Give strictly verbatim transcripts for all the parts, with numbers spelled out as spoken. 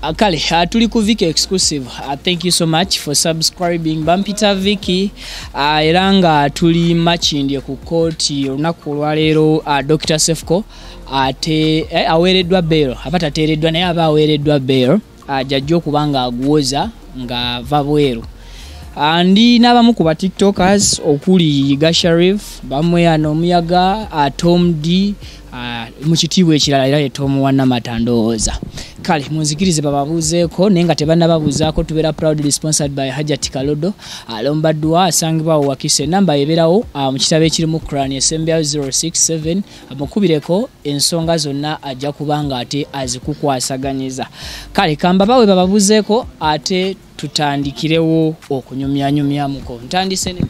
Kale, uh, tuli ku Viki exclusive. Uh, thank you so much for subscribing. Bampita Viki uh, eranga tuli machindi ku court olunaku olwaleero uh, Doctor Sefko ate uh, eh, awereddwa bail. Apata tereddwa naye aba awereddwa bail. Uh, jajjo kubanga aguoza nga vabweru. Andi n'abamu ku ba TikTokers okuli Yiga Sharif, Bamwe Omuyaga, uh, Tom D, uh, mu kitiibwa ekirala era ye Tom Wannamatandoza. Kale munzikirize bababuzeeko nenga tebannababuzaako tubeera proudly sponsored by Hajati Kalodo. Alombadwa asangibwa wakise namba eberawo uh, mu kitabe ekirimu Quran esembya zero six seven amukubireko ensonga zonna ajja kubanga ate azikukwasaganyiza. Kale kamba bawe bababuzeeko ate tutandikirewo okunyumya nyumya muko ntandise ne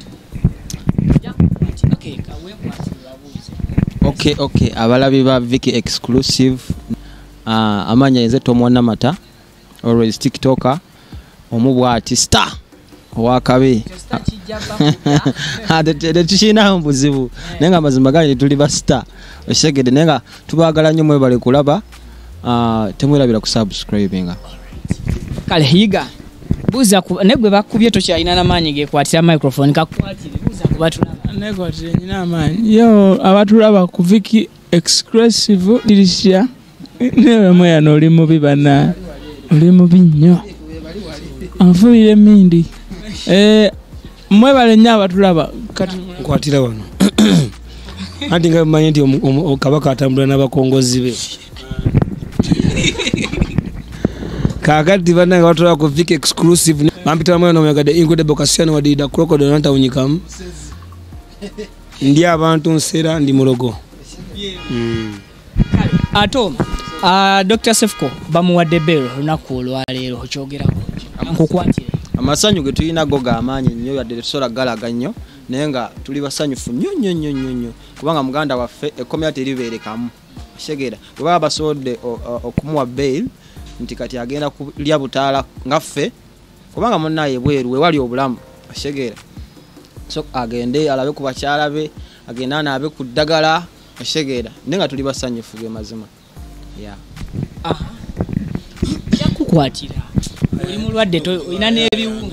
okay kawe kwababuze okay okay abalabi ba Viki exclusive uh, amanya yenze Tom Wannamata always TikToker omubwati star wakabe ade de tushina mbuzibu nenga mazima gani tuli ba star oshegede nenga tubagala nnyo mwe bali kulaba uh, temwelabira ku subscribinga. Kale Yiga buza ku negwe bakubye to kyalina namanyi ge kwatira microphone kakwatire buza kubatulaba negwatire nyina amanyi yo abatulaba ku Viki exclusive dirisha newe moya no oli mubi bana oli mubi nnyo anfubire mindi eh mwe bale nya abatulaba kati kwatira wano andi nga manyi ndi kabaka atambula n'abakongozi be kakati bana watola ku Viki exclusive Bampita mwe no megade Akigudeko kasiyano wadida crocodile nanta unyikamu ndi abantu nsera ndi mulogo mm. Atom uh, Doctor Sefko bamuwadde bail lunaku olwaleero okyogerako nkukwatire amasanyu ge tuyina goga amanyi nnyo yadde sola galaga nnyo naye nga tuli basanyufu nnyo nnyo nnyo nnyo kubanga muganda waffe ekkomera teribeerekamu shegera bwe baba basobodde okumuwa bail nti kati agenda kulya butaala ngaffe kubanga munnaye bweru we wali obulamu shegera so agende alabe ku bakyala be agenda naabe ku ddagala shegera nenga tuli basanyufu ge mazima ya aha yakukwatira oli mulwadde to ina n'ebiwundu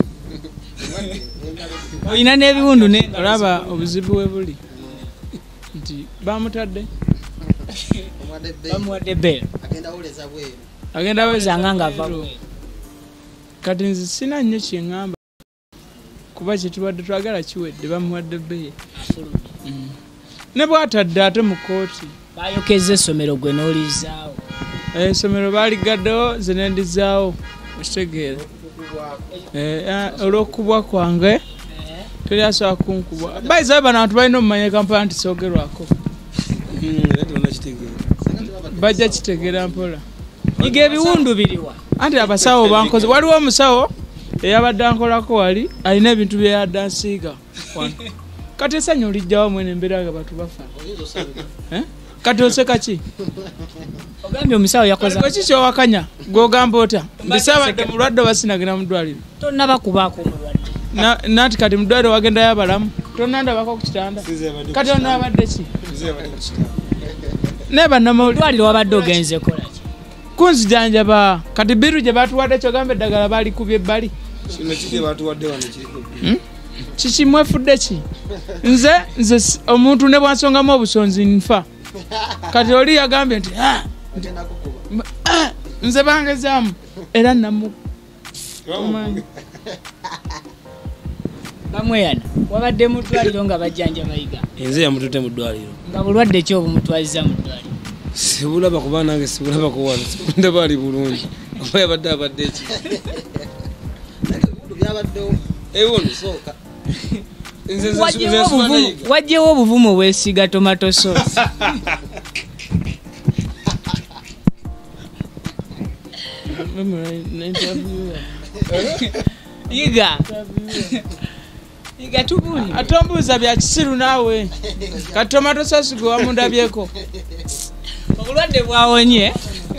ina n'ebiwundu ne olaba obuzibu we buli nti bamutadde bamuwadde bail agenda oleza bweru agenda wezanga nga ava kati nzi sina nnyo kyengamba kuba kyetubadde twagala kiwedde bamuwadde bail mm. ne bwatadde ate mu kooti bayokeza essomero gwe n'olizaawo essomero baaligaddewo ze nendizaawo okitegeera olw'okubwa kwange teri asobola kunkubwa bayizayo bano abantu balina omumanya kampala nti soogerwako bajja kitegeera mpola Yiga ebiwundu biriwa anti abasawo bankoze waliwo omusawo eyabadde ankolako wali alina ebintu bye yadde ansiiga kati essanyu olijjawo mwene embeera nga batu bafa kati oseka ki ogambye omusawo yakoze ki kyowakanya gw'ogamba ota mbisabadde mulwadde basinagina mu ddwaliro tonnabakubaako omulwadde nati kati mu ddwaliro wagendayo abalamu tonnandabako ku kitanda kati onaabadde ki nebannamudwaliro wabadde ogenze kola ki kunzijanjaba kati biru gye batuwadde kyogamba eddagala balikubye ebbali kiki mwefudde ki nze nze omuntu ne bwansongamu obusonzi nfa kati oli yagambye nti nze bangezaamu era namu bamweyana wabadde mu ddwaliro nga bajjanja bayiga enze yamutute mu ddwaliro nga bulwadde ki obumutwaziza mu ddwaliro sibulaba kuba nange sibulaba ku wano sibulaba bali bulungi oba yabadde abadde eki ebiwundu sooka wajjewo obuvumu obwesiiga tomato sauce Yiga Yiga tubuli atombuuza Byakisilu naawe kati tomato sauce gwe wamundabyeko obulwadde bwawonye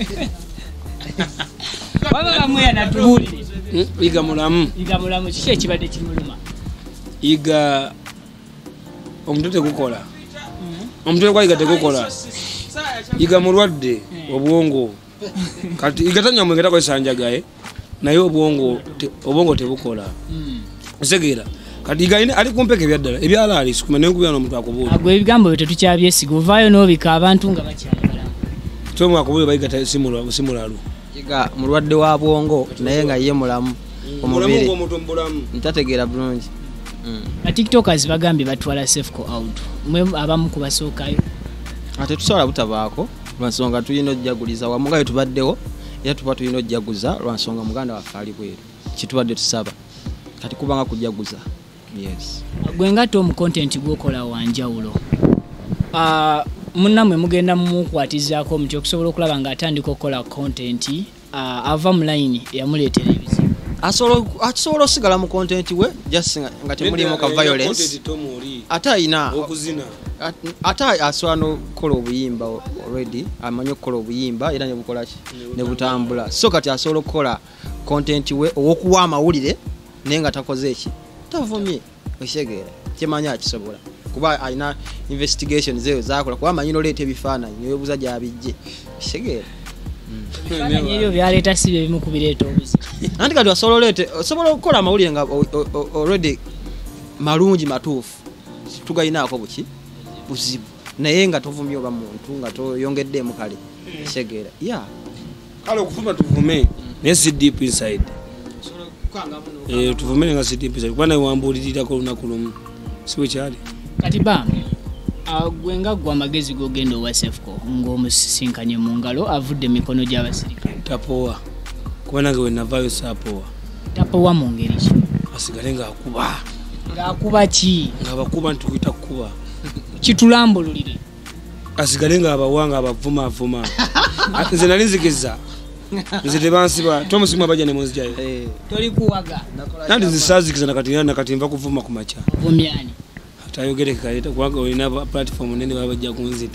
waba bamweyana tubuli Yiga mulamu Yiga mulamu kiki ekibadde kimuluma Yiga omutwe tegukola omutwe gwa Yiga tegukola Yiga mulwadde obwongo kati igatanya mwengeta kwa sanjagaye naye obwongo obwongo tebukola segera kati igaine ali kumpeke byaddala ebyala ali sikuma nenkubya no muntu akubuuza agwe ebigambo byo tukyabyesigwa ovaayo n'obika abantu nga bakyayagala tomu akubuuza bayigata simula simulalu Yiga mulwadde wa bwongo naye nga ye mulamu omubiri omuntu mbulamu ntategeera bulungi na tiktokers bagambye batwala sefco out mwe abamu kubasookayo ate tusobola butabaako lwansonga tulina ojjaguliza wamu nga tubaddewo era tuba tulina ojjaguza lwansonga muganda waffe ali bweru kitubadde tusaba kati kubanga kujjaguza yes gwe nga tom content gwokola wanjawulo uh, munnamwe mugenda mumukwatizaako omuti okusobola okulaba nga atandika okukola content uh, ava mu line yamuleetera ebizibu asobola osigala mu content we just nga temulimu ka violence ate ayina okuzina ate asobola n'okukola obuyimba already amanyi okukola obuyimba era ne bukola ki ne butambula so kati asobola okukola content we ow'okuwa amawulire naye nga takoze eki tavumye oshegeera kyemanya akisobola kuba alina investigation zeyo zakola kuba amanyi n'oleeta ebifaananyi newebuuza gyabijje oshegeera ebifaananyi ebyo byaleeta si bye bimu kubireeta obuzibu anti kati osobola oleete osobola okukola amawulire nga already malungi matuufu tugayinaako buki buzibu naye nga tovumye oba muntu nga toyongeddeemu kale oshegeera ya kale okufuma tuvume naye si deep inside eh tuvumene nga si deep inside kuba naye wambuulirirako olunaku lumu siwe kyali kati ba gwe nga gwa amagezi gogenda owa sefco ng'omusisinkanye mu ngalo avudde mikono gy'abasirikale tapowa kuba nange we navaayo saapowa tapowa mu ngeri ki asigale ng'akuba ng'akuba ki ng'abakuba ntukuyita kukuba kitulambululire asigale ng'abawa ng'abavuma avuma nze nali nzikiriza nze tebansiba tomusimu abajja ne munzijayo toli kuwaga nandi nzisaazikiza nakati nakati nva kuvuma ku makya vumyani atayogereka kaleta kubanga olina platform nene baba bajja kunzita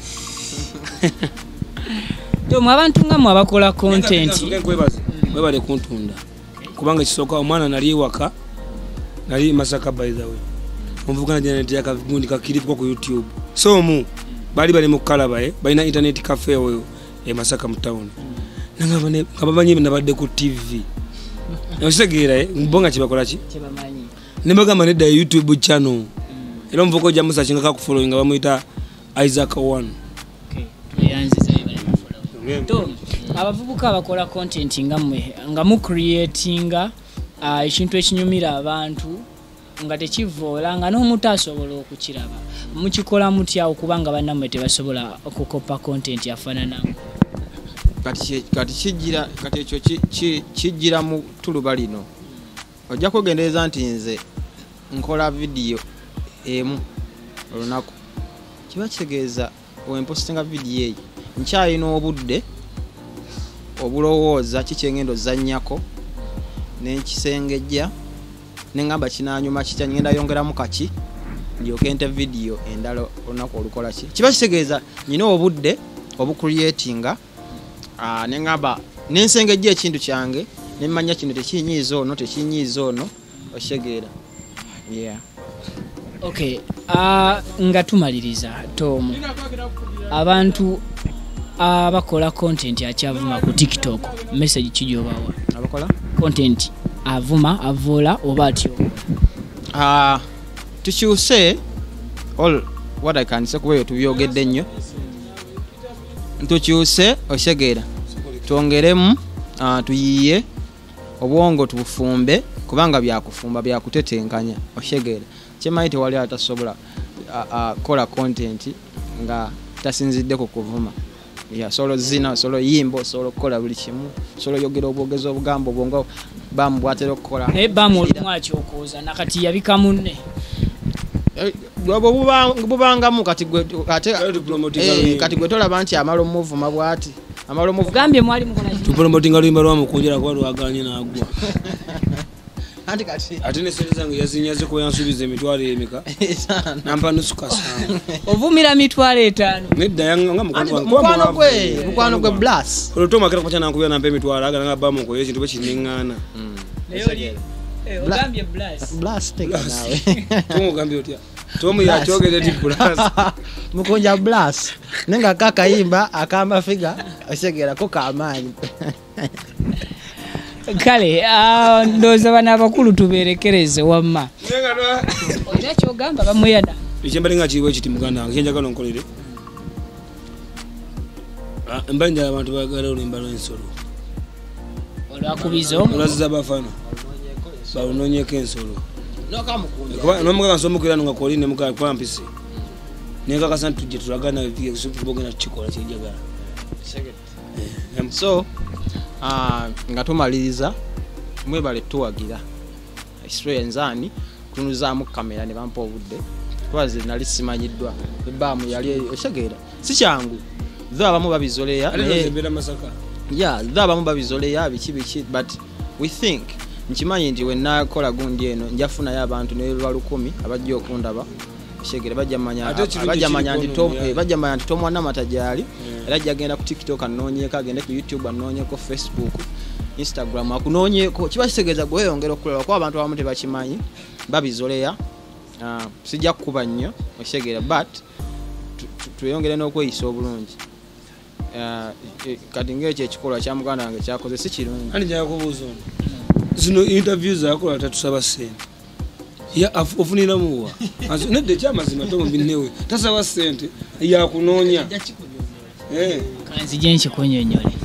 tomu abantu nga mwe abakola content webale kuntunda kubanga ekisooka omwana nali ewaka nali Masaka by the way omuvugana janeti yakagundi kakiripo ku YouTube so mu bali bali mu Kalabaye balina internet cafe eyo e Masaka mu town nanga bane kabamanyi nabadde ku T V osegera mbonga kibakola ki kibamanyi nembaga maneda YouTube channel era mvuko jamusa kinga ku following bamuyita Isaac one okay tuyanziza ibale follow to abavubuka abakola content nga mwe nga mu creatinga ekintu ekinyumira abantu nga tekivoola nga n'omuntu asobola okukiraba mukikola mutya okubanga bannamwe tebasobola okukopa content yafaanana kati kati kijira kati ekyo kijira mu tuluba lino ojja kwegendereza nti nze nkola video emu olunaku kiba kitegeeza wempostinga video eyo nkyalina obudde obulowooza kikyengendo ozannyako nenkisengejja nengamba kinanyuma kitya ngenda yongeramu kaki lyokente video endala olunaku olukola ki kiba kitegeeza nyina obudde obucreatinga ah nengamba nensengejja ekintu kyange nemmanya kino tekinyiiza ono tekinyiiza ono oshegeera yeah okay uh, nga tumaliriza Tom abantu abakola content akyavuma ku TikTok message kijobawa abakola content avuma avola oba atyo ah uh, tukyuse all what I can say kubeyo tubyogedde nnyo ntukyuse oshegeera twongeremu uh, tuyiye obwongo tubufumbe kubanga byakufumba byakutetenkanya oshegeera kimanyi tewali atasobola kola uh, uh, content nga tasinzidde ku kuvuma ya solo zina solo yimbo solo kola buli kimu solo yogera obwogezi obugambo bwongo bambwatera okukola naye bamu olumwaki okooza nakati yabika munne bwabo bubangamu kati gwe ate eh, kati gwe tolaba nti amalo omuvuma bwati amalo omuvu gambye mwali mukola tu promoting aluyimba lwa mukunjira kwa lwaganye nagwa ati kati ate ne sente zange yazinyaze ko yansubiza emitwalo emika nampa nusuka sana ovumira mitwalo etaano nedda yanga mukwano gwe mukwano gwe blast olutoma kera kwacha nankubya nampa emitwalo aga nga bamu ko yekintu bekinengana eh ogambye blast blast teka nawe tomu gambye otya tomu ya chogere di blast mukonja blast nenga kakayimba akamba figa osegera ko kamanyi kale uh, ndoza bana abakulu tuberekereze wamma olina kyogamba bamuyada ekyembalinga kiwe kiti muganda nkenjagala nkolere mbanja abantu bagala olimbalo ensolo olwakubizo olaziza Bafana balunonyeko ensolo nomuganga nsomukira nga koline muka kwampisi nenga kasana tujje tulagana bogena chikola kyejagala so ah nga tumaliriza mwebale tuwagira Israel nzani tunuzaamu kamera ne bampa obudde twaze nali simanyiddwa ebamu yali osegera si kyangu dho abamu babizoleya ne masaka yeah dho abamu babizoleya biki biki but we think nkimanyi nti wenna kola gundi eno njafuna ya abantu ne lwalukumi abajja okundaba shegere bajja manya bajja manya ndi tom bajja manya ndi tom wana matajali era jagenda ku TikTok anonyeka agenda ku YouTube anonyeko Facebook Instagram akunonyeko kiba kisegeza gwe yongera okulaba kwa abantu abamu tebakimanyi babizoleya uh, sijja kukuba nnyo oshegera but tuyongere n'okweyisa obulungi uh, kati ng'ekyo ekikolwa kya muganda wange kyakoze si kirungi ani njagala kubuuza zino interviews zakola tatusaba sente ya ofunira muwa nedde kyamazima tomo binnewe tasaba sente yakunoonya kanzi gye nkikunyonyole